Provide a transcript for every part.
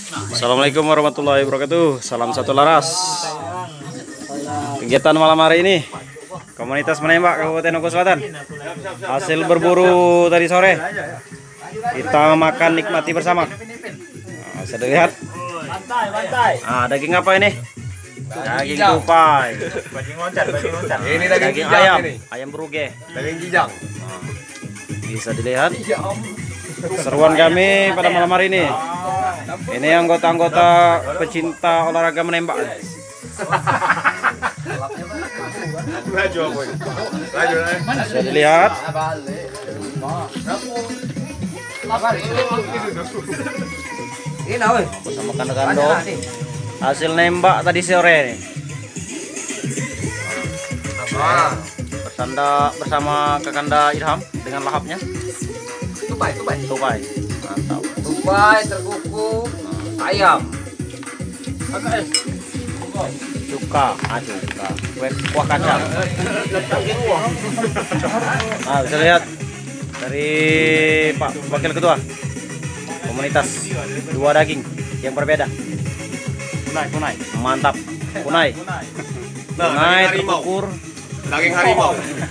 Assalamualaikum warahmatullahi wabarakatuh. Salam satu laras. Kegiatan malam hari ini komunitas menembak Kabupaten Ogo Selatan. Hasil berburu tadi sore kita makan nikmati bersama. Nah, bisa dilihat. Daging apa ini? Daging tupai. Ini daging ayam. ini. Ayam beruge. Daging kijang. Bisa dilihat seruan kami pada malam hari ini. Ini anggota-anggota pecinta olahraga menembak. Bisa dilihat. Bersama kando-kando hasil nembak tadi sore nih. Bersanda bersama Kakanda Irham dengan lahapnya. Tupai. Mantap. Tupai terkuku ayam. Cuka. Kuah kacang. Bisa lihat dari Pak Wakil Ketua komunitas, dua daging yang berbeda. Kunai. Mantap. Kunai terkukur. Daging harimau.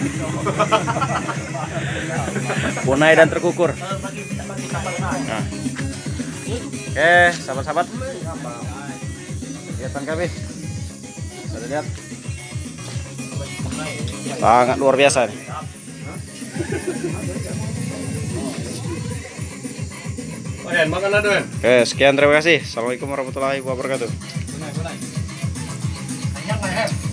Kunai dan terkukur. Nah. Oke, sahabat-sahabat. Kegiatan kami. Bisa lihat. Sangat luar biasa nih. Makan aduan. Oke, sekian terima kasih. Assalamualaikum warahmatullahi wabarakatuh.